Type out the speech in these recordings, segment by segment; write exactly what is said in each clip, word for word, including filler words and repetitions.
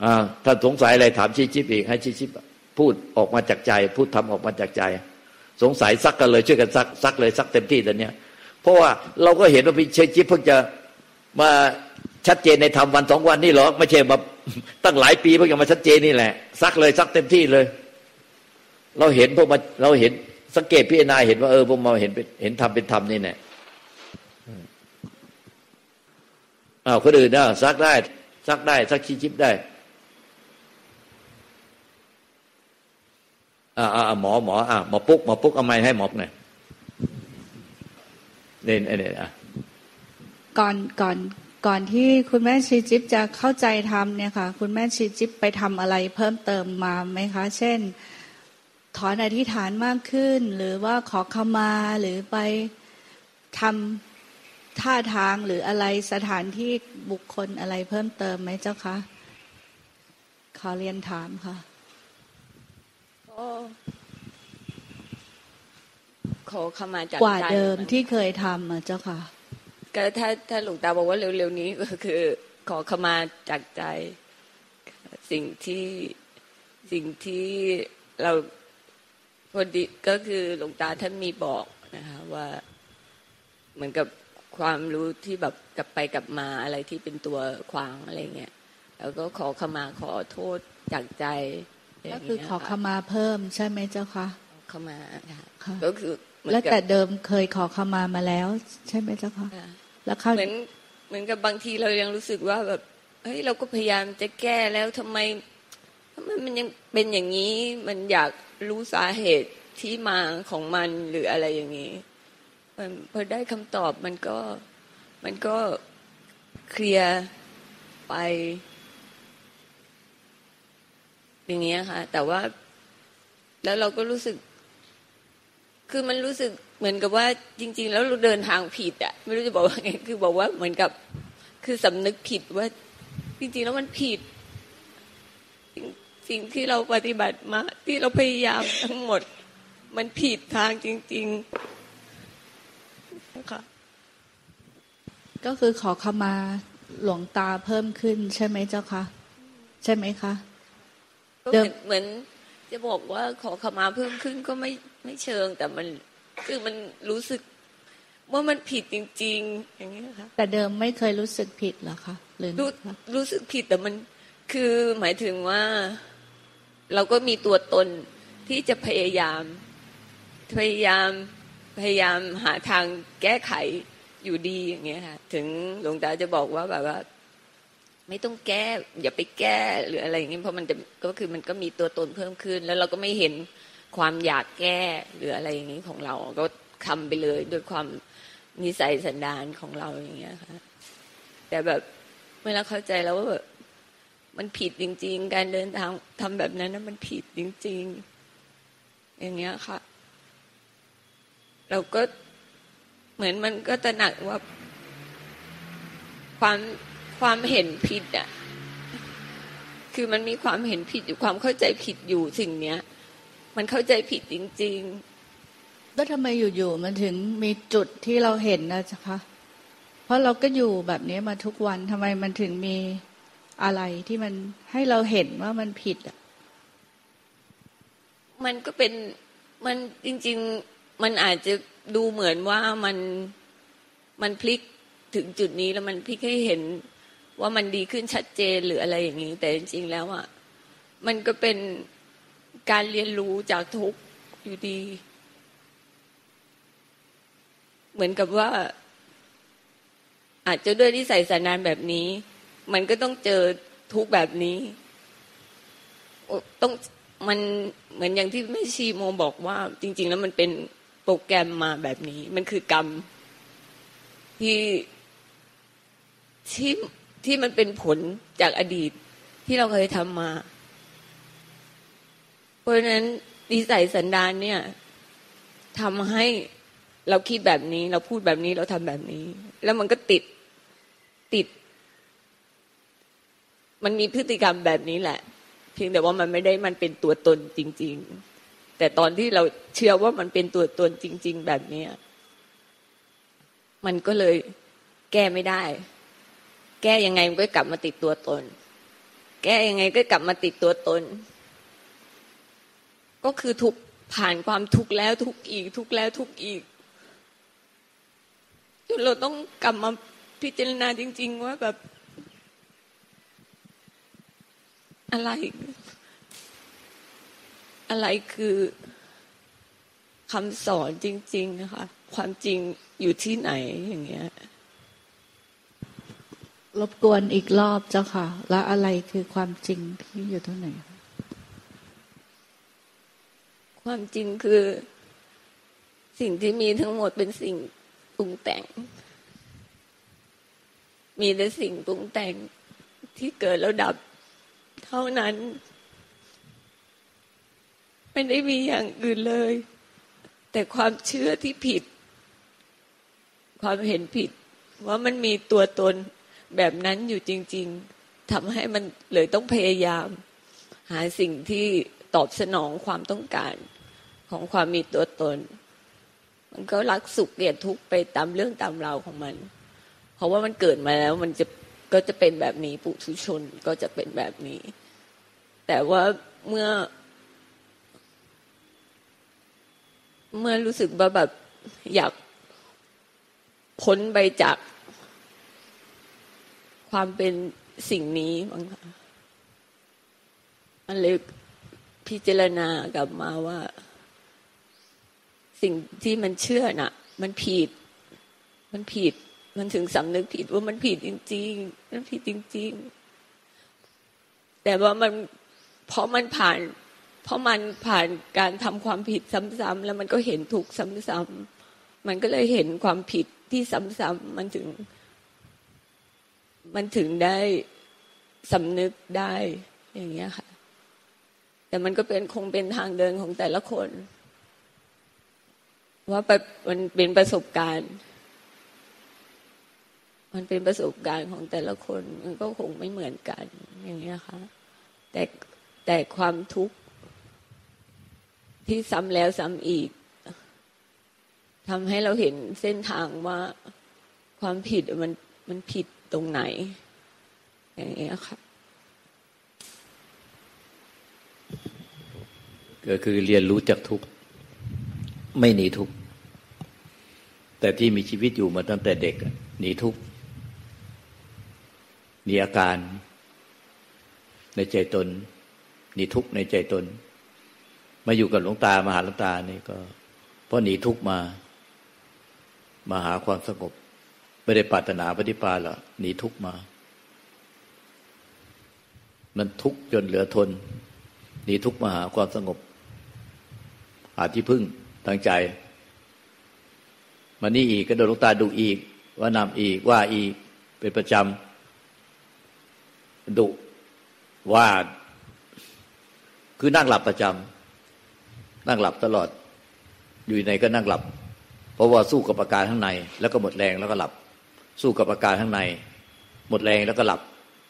อ่าถ้าสงสัยอะไรถามชี้ชิบอีกให้ชี้ชิบพูดออกมาจากใจพูดทำออกมาจากใจสงสัยซักกันเลยช่วยกันซักซักเลยซักเต็มที่ตอนเนี้ยเพราะว่าเราก็เห็นว่าพี่ชี้ชิบเพิ่งจะมาชัดเจนในธรรมวันสองวันนี่หรอไม่ใช่มาตั้งหลายปีเพิ่งจะมาชัดเจนนี่แหละซักเลยซักเต็มที่เลยเราเห็นพวกมาเราเห็นสังเกตพิจารณาเห็นว่าเออพวกมาเห็นเห็นธรรมเป็นธรรมนี่แหละอ้าวคนอื่นนะซักได้ซักได้ซักชี้ชิบได้อ่าอ่าหมอหมออ่าหมอปุ๊กหมอปุ๊กเอาไม้ให้หมอหน่อยเนี่ยเนี่ยอ่ะก่อนก่อนก่อนที่คุณแม่ชีจิ๊บจะเข้าใจธรรมเนี่ยค่ะคุณแม่ชีจิ๊บไปทำอะไรเพิ่มเติมมาไหมคะเช่นถอนอธิษฐานมากขึ้นหรือว่าขอขมาหรือไปทำท่าทางหรืออะไรสถานที่บุคคลอะไรเพิ่มเติมไหมเจ้าคะขอเรียนถามค่ะขอขมาจากกว่าเดิมที่เคยทำอ่ะเจ้าค่ะก็ถ้าถ้าหลวงตาบอกว่าเร็วๆนี้ก็คือขอขมาจากใจสิ่งที่สิ่งที่เราพอดีก็คือหลวงตาท่านมีบอกนะคะว่าเหมือนกับความรู้ที่แบบกลับไปกลับมาอะไรที่เป็นตัวขวางอะไรเงี้ยแล้วก็ขอขมาขอโทษจากใจก็คือขอขมาเพิ่มใช่ไหมเจ้าคะขมาก็คือแล้วแต่เดิมเคยขอขมามาแล้วใช่ไหมเจ้าคะแล้วเขาเหมือนเหมือนกับบางทีเรายังรู้สึกว่าแบบเฮ้ยเราก็พยายามจะแก้แล้วทำไมทำไมมันยังเป็นอย่างนี้มันอยากรู้สาเหตุที่มาของมันหรืออะไรอย่างนี้มันพอได้คำตอบมันก็มันก็เคลียร์ไปอย่างเงี้ยค่ะแต่ว่าแล้วเราก็รู้สึกคือมันรู้สึกเหมือนกับว่าจริงๆแล้วเราเดินทางผิดอ่ะไม่รู้จะบอกว่าไงคือบอกว่าเหมือนกับคือสำนึกผิดว่าจริงๆแล้วมันผิดสิ่งที่เราปฏิบัติมาที่เราพยายามทั้งหมดมันผิดทางจริงๆนะคะก็คือขอขมาหลวงตาเพิ่มขึ้นใช่ไหมเจ้าคะใช่ไหมคะก็เหมือนจะบอกว่าขอขมาเพิ่มขึ้นก็ไม่ไม่เชิงแต่มันคือมันรู้สึกว่ามันผิดจริงๆอย่างนี้นะคะแต่เดิมไม่เคยรู้สึกผิดเหรอคะหรือรู้รู้สึกผิดแต่มันคือหมายถึงว่าเราก็มีตัวตนที่จะพยายามพยายามพยายามหาทางแก้ไขอยู่ดีอย่างเงี้ยค่ะถึงหลวงตาจะบอกว่าแบบว่าไม่ต้องแก้อย่าไปแก้หรืออะไรอย่างงี้เพราะมันจะก็คือมันก็มีตัวตนเพิ่มขึ้นแล้วเราก็ไม่เห็นความอยากแก้หรืออะไรอย่างงี้ของเราก็ทำไปเลยด้วยความนิสัยสันดานของเราอย่างเงี้ยค่ะแต่แบบเวลาเข้าใจแล้วว่าแบบมันผิดจริงๆการเดินทางทำแบบนั้นนะมันผิดจริงๆอย่างเงี้ยค่ะเราก็เหมือนมันก็ตระหนักว่าความความเห็นผิดอ่ะคือมันมีความเห็นผิดอยู่ความเข้าใจผิดอยู่สิ่งเนี้ยมันเข้าใจผิดจริงๆแล้วทำไมอยู่ๆมันถึงมีจุดที่เราเห็นนะจ๊ะคะเพราะเราก็อยู่แบบนี้มาทุกวันทำไมมันถึงมีอะไรที่มันให้เราเห็นว่ามันผิดอ่ะมันก็เป็นมันจริงๆมันอาจจะดูเหมือนว่ามันมันพลิกถึงจุดนี้แล้วมันพลิกให้เห็นว่ามันดีขึ้นชัดเจนหรืออะไรอย่างนี้แต่จริงๆแล้วอ่ะมันก็เป็นการเรียนรู้จากทุกข์อยู่ดีเหมือนกับว่าอาจจะด้วยนิสัยสันดานแบบนี้มันก็ต้องเจอทุกข์แบบนี้ต้องมันเหมือนอย่างที่แม่ชีโมบอกว่าจริงๆแล้วมันเป็นโปรแกรมมาแบบนี้มันคือกรรมที่ที่ที่มันเป็นผลจากอดีตที่เราเคยทำมาเพราะฉะนั้นนิสัยสันดานเนี่ยทำให้เราคิดแบบนี้เราพูดแบบนี้เราทำแบบนี้แล้วมันก็ติดติดมันมีพฤติกรรมแบบนี้แหละเพียงแต่ว่ามันไม่ได้มันเป็นตัวตนจริงๆแต่ตอนที่เราเชื่อว่ามันเป็นตัวตนจริงๆแบบนี้มันก็เลยแก้ไม่ได้แก้ยังไงมันก็กลับมาติดตัวตนแก้ยังไงก็กลับมาติดตัวตนก็คือทุกผ่านความทุกข์แล้วทุกข์อีกทุกข์แล้วทุกข์อีกจนเราต้องกลับมาพิจารณาจริงๆว่าแบบอะไรอะไรคือคำสอนจริงๆนะคะความจริงอยู่ที่ไหนอย่างเงี้ยรบกวนอีกรอบเจ้าค่ะแล้วอะไรคือความจริงที่อยู่ที่ไหนความจริงคือสิ่งที่มีทั้งหมดเป็นสิ่งปรุงแต่งมีแต่สิ่งปรุงแต่งที่เกิดแล้วดับเท่านั้นไม่ได้มีอย่างอื่นเลยแต่ความเชื่อที่ผิดความเห็นผิดว่ามันมีตัวตนแบบนั้นอยู่จริงๆทำให้มันเลยต้องพยายามหาสิ่งที่ตอบสนองความต้องการของความมีตัวตนมันก็รักสุขเกลียดทุกข์ไปตามเรื่องตามราวของมันเพราะว่ามันเกิดมาแล้วมันจะก็จะเป็นแบบนี้ปุถุชนก็จะเป็นแบบนี้แต่ว่าเมื่อเมื่อรู้สึกว่าแบบอยากพ้นไปจากความเป็นสิ่งนี้มั้งค่ะมันเลยพิจารณากลับมาว่าสิ่งที่มันเชื่อน่ะมันผิดมันผิดมันถึงสำนึกผิดว่ามันผิดจริงๆมันผิดจริงๆแต่ว่ามันเพราะมันผ่านเพราะมันผ่านการทำความผิดซ้ำๆแล้วมันก็เห็นถูกซ้ำๆมันก็เลยเห็นความผิดที่ซ้ำๆมันถึงมันถึงได้สำนึกได้อย่างเงี้ยค่ะแต่มันก็เป็นคงเป็นทางเดินของแต่ละคนว่ามันเป็นประสบการณ์มันเป็นประสบการณ์ของแต่ละคนมันก็คงไม่เหมือนกันอย่างเงี้ยค่ะแต่แต่ความทุกข์ที่ซ้ำแล้วซ้ำอีกทำให้เราเห็นเส้นทางว่าความผิดมันมันผิดตรงไหนอย่างเงี้ยค่ะก็คือเรียนรู้จากทุกข์ไม่หนีทุกข์แต่ที่มีชีวิตอยู่มาตั้งแต่เด็กหนีทุกข์หนีอาการในใจตนหนีทุกข์ในใจตนมาอยู่กับหลวงตามาหาหลวงตานี่ก็เพราะหนีทุกข์มามาหาความสงบไม่ได้ปรารถนาปฏิปาหรอกหนีทุกข์มามันทุกข์จนเหลือทนหนีทุกข์มาหาความสงบหาที่พึ่งทางใจมานี่อีกก็โดนหลวงตาดุอีกว่านำอีกว่าอีกเป็นประจำดุว่าคือนั่งหลับประจำนั่งหลับตลอดอยู่ในก็นั่งหลับเพราะว่าสู้กับอาการข้างในแล้วก็หมดแรงแล้วก็หลับสู้กับอาการข้างในหมดแรงแล้วก็หลับ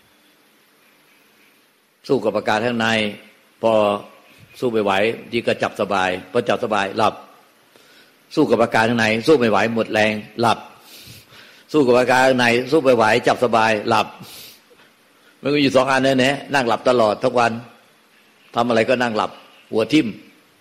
สู้กับอาการข้างในพอสู้ไม่ไหวดีก็จับสบายพอจับสบายหลับสู้กับอาการข้างในสู้ไม่ไหวหมดแรงหลับสู้กับอาการข้างในสู้ไม่ไหวจับสบายหลับมันก็อยู่สองอันเนี่ยนะนั่งหลับตลอดทุกวันทำอะไรก็นั่งหลับหัวทิ่ม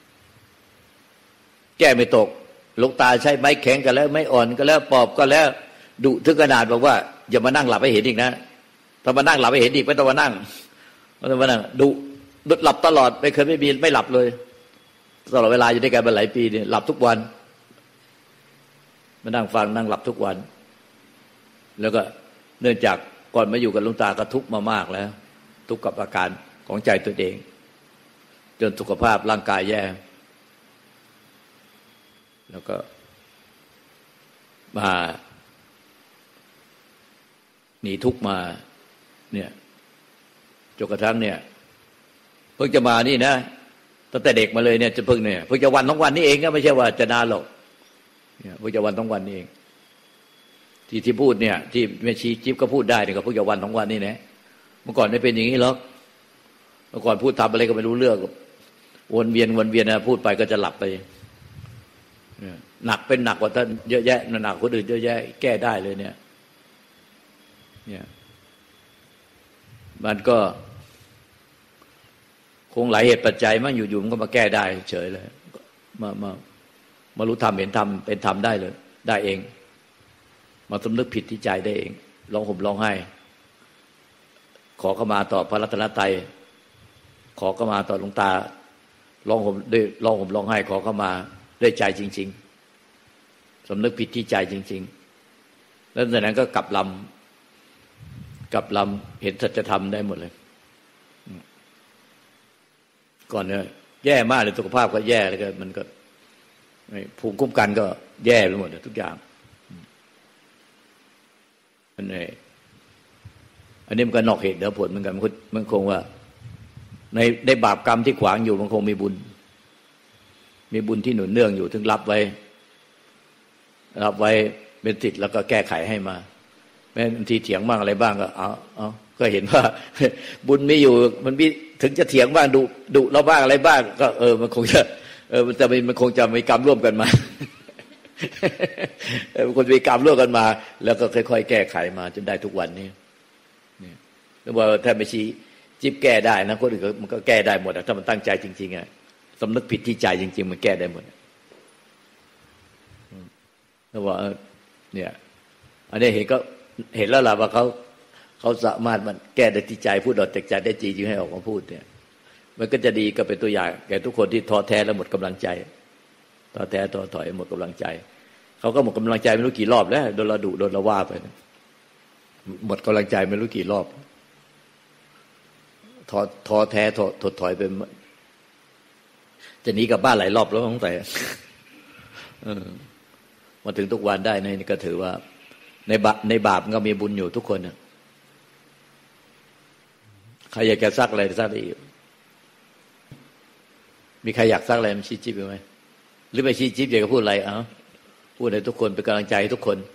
แก้ไม่ตกหลวงตาใช้ไม้แข็งกันแล้วไม้อ่อนก็แล้วปอบก็แล้วดุถึงขนาดบอกว่าอย่ามานั่งหลับให้เห็นอีกนะถ้ามานั่งหลับให้เห็นอีกไม่ต้องมานั่งไม่ต้องมานั่งดุดุหลับตลอดไม่เคยไม่มีไม่หลับเลยตลอดเวลาอยู่ด้วยกันมาหลายปีเนี่ยหลับทุกวันมานั่งฟังนั่งหลับทุกวันแล้วก็เนื่องจากก่อนมาอยู่กับหลวงตาก็ทุกข์มามากแล้วทุกข์กับอาการของใจตัวเองจนสุขภาพร่างกายแย่แล้วก็มาหนีทุกข์มาเนี่ยจนกระทั่งเนี่ยเพิ่งจะมานี่นะตั้งแต่เด็กมาเลยเนี่ยจะเพิ่งเนี่ยเพิ่งจะวันทั้งวันนี่เองก็ไม่ใช่ว่าจะนานหรอกเนี่ยเพิ่งจะวันทั้งวันนี่เองที่ที่พูดเนี่ยที่แม่ชีจิ๊บก็พูดได้เนี่ยก็เพิ่งจะวันทั้งวันนี่นะเมื่อก่อนไม่เป็นอย่างนี้หรอกเมื่อก่อนพูดทำอะไรก็ไม่รู้เรื่องวนเวียนวนเวียนนะพูดไปก็จะหลับไปหนักเป็นหนักกว่าท่านเยอะแยะหนักคนอื่นเยอะแยะแก้ได้เลยเนี่ยเนี่ยมันก็คงหลายเหตุปัจจัยมันอยู่ๆมันก็มาแก้ได้เฉยเลยมามามารู้ธรรมเห็นธรรมเป็นธรรมได้เลยได้เองมาสำนึกผิดที่ใจได้เองร้องห่มร้องไห้ขอเข้ามาต่อพระรัตนตรัยขอเข้ามาต่อหลวงตาร้องห่มด้วยร้องห่มร้องไห้ขอเข้ามาด้วยใจจริงๆสำนึกผิดที่ใจจริงๆแล้วจากนั้นก็กลับลำกลับลำเห็นสัจธรรมได้หมดเลยก่อนเนี่ยแย่มากเลยสุขภาพก็แย่แล้วก็มันก็ภูมิคุ้มกันก็แย่ไปหมดทุกอย่างอันนี้อันนี้มันก็นอกเหตุเดี๋ยวผลเหมือนกันมันคงว่าในในบาปกรรมที่ขวางอยู่มันคงมีบุญมีบุญที่หนุนเนื่องอยู่ถึงรับไว้รับไว้เป็นติดแล้วก็แก้ไขให้มาแม้บางทีเถียงบ้างอะไรบ้างก็เอาเอาก็เห็นว่าบุญมีอยู่มันมีถึงจะเถียงบ้างดุดุเราบ้างอะไรบ้างก็เออมันคงจะเออมันจะมันคงจะมีกรรมร่วมกันมาเออมันคงมีกรรมร่วมกันมาแล้วก็ค่อยๆแก้ไขมาจนได้ทุกวันนี้นี่แล้วว่าถ้าไม่ชี้จิ๊บแก้ได้นะคนอื่นมันก็แก้ได้หมดถ้ามันตั้งใจจริงๆอ่ะสำนึกผิดที่ใจจริงๆมันแก้ได้หมดแล้วว่าเนี่ยอันนี้เห็นก็เห็นแล้วล่ะว่าเขาเขาสามารถมันแก้ได้ที่ใจพูดออกจากใจได้จริงจึงให้ออกมาพูดเนี่ยมันก็จะดีก็เป็นตัวอย่างแก่ทุกคนที่ท้อแท้แล้วหมดกำลังใจท้อแท้ท้อถอยหมดกำลังใจเขาก็หมดกำลังใจไม่รู้กี่รอบแล้วโดนเราดุโดนเราว่าไปหมดกำลังใจไม่รู้กี่รอบท้อท้อแท้ถดถอยไปจะหนีกลับบ้านหลายรอบแล้วตั้งแต่มาถึงทุกวันได้นี่ก็ถือว่าในบาปในบาปก็มีบุญอยู่ทุกคนนะใครอยากจะซักอะไรซักได้อีกมีใครอยากซักอะไรมันชี้จิ๊บไหมหรือไม่ชี้จิ๊บอยากจะพูดอะไรเอ้าพูดให้ทุกคนเป็นกำลังใจให้ทุกคน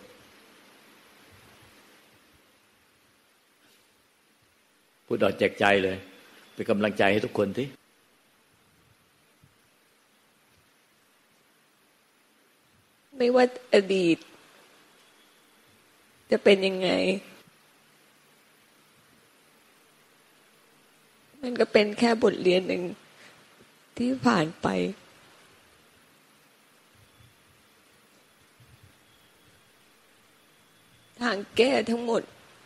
พูดออกแจกใจเลยเป็นกำลังใจให้ทุกคนที่ไม่ว่าอดีตจะเป็นยังไงมันก็เป็นแค่บทเรียนหนึ่งที่ผ่านไปทางแก้ทั้งหมด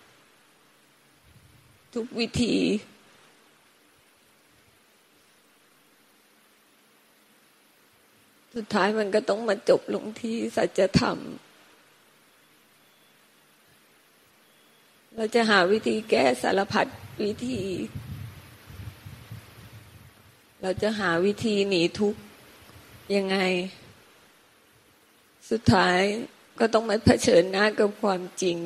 ทุกวิธีสุดท้ายมันก็ต้องมาจบลงที่สัจธรรมเราจะหาวิธีแก้สารพัดวิธีเราจะหาวิธีหนีทุกข์ยังไงสุดท้ายก็ต้องมาเผชิญหน้ากับความจริง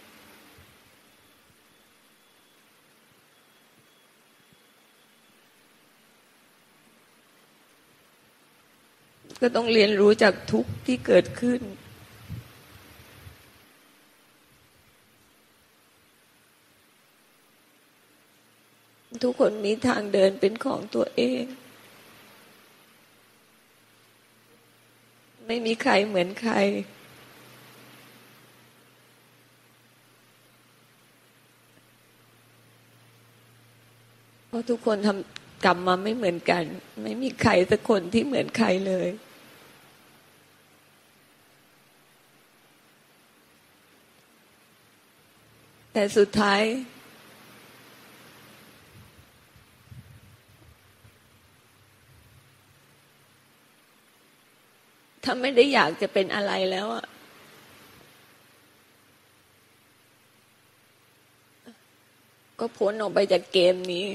ก็ต้องเรียนรู้จากทุกข์ที่เกิดขึ้นทุกคนมีทางเดินเป็นของตัวเองไม่มีใครเหมือนใครเพราะทุกคนทำกรรมมาไม่เหมือนกันไม่มีใครสักคนที่เหมือนใครเลยแต่สุดท้ายถ้าไม่ได้อยากจะเป็นอะไรแล้วอ่ะก็พ้นออกไปจากเกมนี้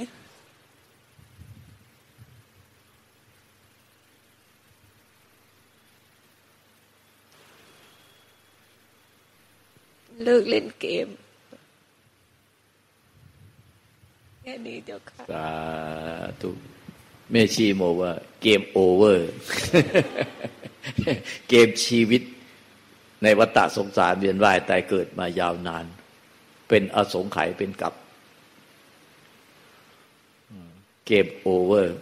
เลิกเล่นเกมแค่นี้เจ้าค่ะสาธุแม่ชีโมว่าเกมโอเวอร์เกมชีวิตในวัฏฏะสงสารเวียนว่ายตายเกิดมายาวนานเป็นอสงไขยเป็นกรรมเกมโอเวอร์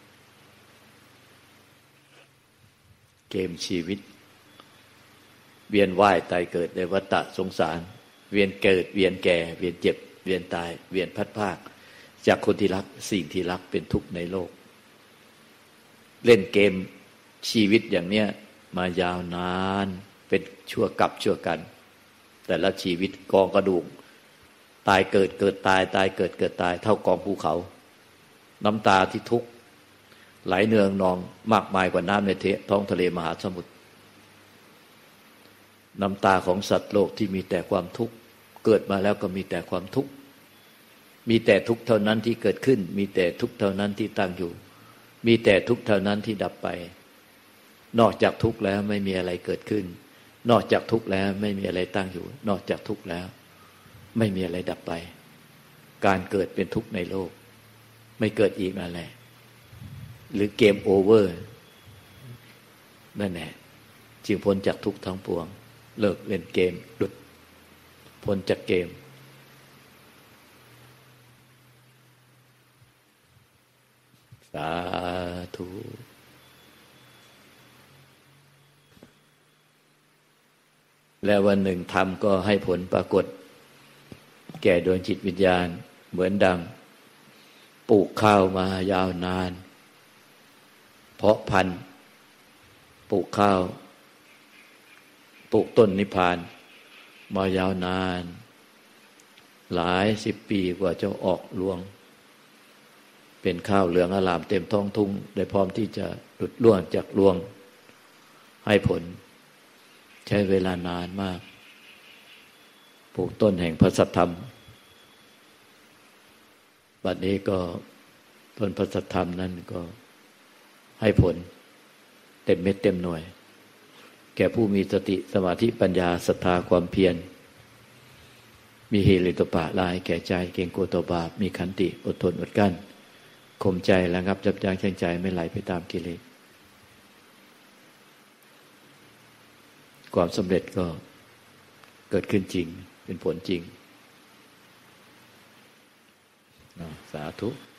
เกมชีวิตเวียนว่ายตายเกิดในวัฏฏะสงสารเวียนเกิดเวียนแก่เวียนเจ็บเวียนตายเวียนพัดภาคจากคนที่รักสิ่งที่รักเป็นทุกข์ในโลกเล่นเกมชีวิตอย่างเนี้ยมายาวนานเป็นชั่วกับชั่วกันแต่ละชีวิตกองกระดูกตายเกิดเกิดตายตายเกิดเกิดตายเท่ากองภูเขาน้ำตาที่ทุกข์ไหลเนืองนองมากมายกว่าน้ำในท้องทะเลมหาสมุทรน้ำตาของสัตว์โลกที่มีแต่ความทุกข์เกิดมาแล้วก็มีแต่ความทุกข์มีแต่ทุกข์เท่านั้นที่เกิดขึ้นมีแต่ทุกข์เท่านั้นที่ตั้งอยู่มีแต่ทุกข์เท่านั้นที่ดับไปนอกจากทุกข์แล้วไม่มีอะไรเกิดขึ้นนอกจากทุกข์แล้วไม่มีอะไรตั้งอยู่นอกจากทุกข์แล้วไม่มีอะไรดับไปการเกิดเป็นทุกข์ในโลกไม่เกิดอีกนั่นแหละหรือเกมโอเวอร์นั่นแหละจึงพ้นจากทุกข์ทั้งปวงเลิกเล่นเกมหลุดพ้นจากเกมสาธุและวันหนึ่งธรรมก็ให้ผลปรากฏแก่ดวงจิตวิญญาณเหมือนดังปลูกข้าวมายาวนานเพาะพันธุ์ปลูกข้าวปลูกต้นนิพพานมายาวนานหลายสิบปีกว่าจะออกรวงเป็นข้าวเหลืองอลามเต็มท้องทุ่งได้พร้อมที่จะหลุดล่วงจากรวงให้ผลใช้เวลานานมากปลูกต้นแห่งพระสัทธรรมบัดนี้ก็ต้นพระสัทธรรมนั่นก็ให้ผลเต็มเม็ดเต็มหน่วยแก่ผู้มีสติสมาธิปัญญาศรัทธาความเพียรมีหิริโอตปะลายแก่ใจเก่งกลัวต่อบาปมีขันติอดทนอดกั้นข่มใจระงับยับยั้งชั่งใจไม่ไหลไปตามกิเลสความสำเร็จก็เกิดขึ้นจริงเป็นผลจริงสาธุ